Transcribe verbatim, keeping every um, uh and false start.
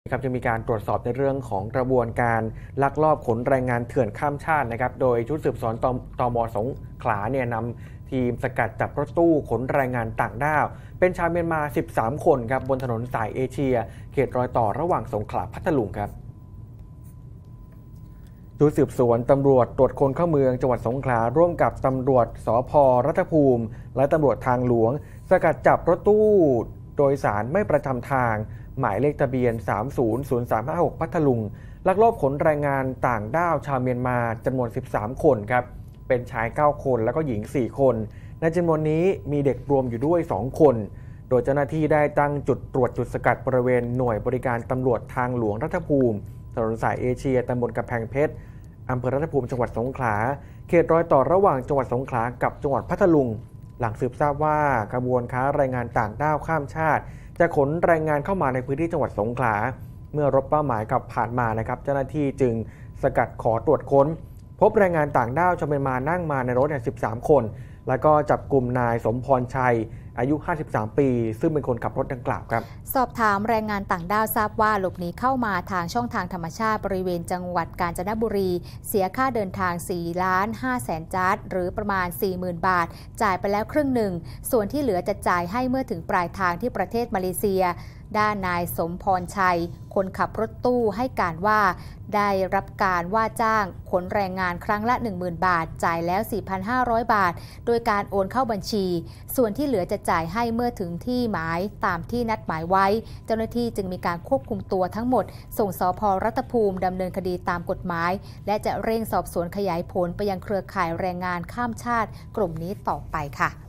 ครับจะมีการตรวจสอบในเรื่องของกระบวนการลักลอบขนแรงงานเถื่อนข้ามชาตินะครับโดยชุดสืบสวนตตม.สงขลาเนี่ยนำทีมสกัดจับรถตู้ขนแรงงานต่างด้าวเป็นชาวเมียนมาสิบสามคนครับบนถนนสายเอเชียเขตรอยต่อระหว่างสงขลาพัทลุงครับชุดสืบสวนตำรวจตรวจคนเข้าเมืองจังหวัดสงขลาร่วมกับตำรวจสภ.รัฐภูมิและตำรวจทางหลวงสกัดจับรถตู้โดยสารไม่ประจำทางหมายเลขทะเบียนสาม ศูนย์ ศูนย์ สาม ห้า หกพัทลุงลักลอบขนแรงงานต่างด้าวชาวเมียนมาจำนวนสิบสามคนครับเป็นชายเก้าคนแล้วก็หญิงสี่คนในจำนวนนี้มีเด็กรวมอยู่ด้วยสองคนโดยเจ้าหน้าที่ได้ตั้งจุดตรวจจุดสกัดบริเวณหน่วยบริการตำรวจทางหลวงรัฐภูมิถนนสายเอเชียตำบลกำแพงเพชรอำเภอรัฐภูมิจังหวัดสงขลาเขตรอยต่อระหว่างจังหวัดสงขลากับจังหวัดพัทลุงหลังสืบทราบว่ากระบวนค้าแรงงานต่างด้าวข้ามชาติจะขนแรงงานเข้ามาในพื้นที่จังหวัดสงขลาเมื่อรถเป้าหมายขับผ่านมานะครับเจ้าหน้าที่จึงสกัดขอตรวจค้นพบแรงงานต่างด้าวชาวเมียนมานั่งมาในรถเนี่ยสิบสามคนแล้วก็จับกลุ่มนายสมพรชัยอายุห้าสิบสามปีซึ่งเป็นคนขับรถดังกล่าวครับสอบถามแรงงานต่างด้าวทราบว่าหลบหนีเข้ามาทางช่องทางธรรมชาติบริเวณจังหวัดกาญจนบุรีเสียค่าเดินทางสี่ล้านห้าแสนจาร์ดหรือประมาณ สี่หมื่น บาทจ่ายไปแล้วครึ่งหนึ่งส่วนที่เหลือจะจ่ายให้เมื่อถึงปลายทางที่ประเทศมาเลเซียด้านนายสมพรชัยคนขับรถตู้ให้การว่าได้รับการว่าจ้างขนแรงงานครั้งละ หนึ่งหมื่น บาทจ่ายแล้ว สี่พันห้าร้อย บาทโดยการโอนเข้าบัญชีส่วนที่เหลือจะจ่ายให้เมื่อถึงที่หมายตามที่นัดหมายไว้เจ้าหน้าที่จึงมีการควบคุมตัวทั้งหมดส่งสภ.รัฐภูมิดำเนินคดีตามกฎหมายและจะเร่งสอบสวนขยายผลไปยังเครือข่ายแรงงานข้ามชาติกลุ่มนี้ต่อไปค่ะ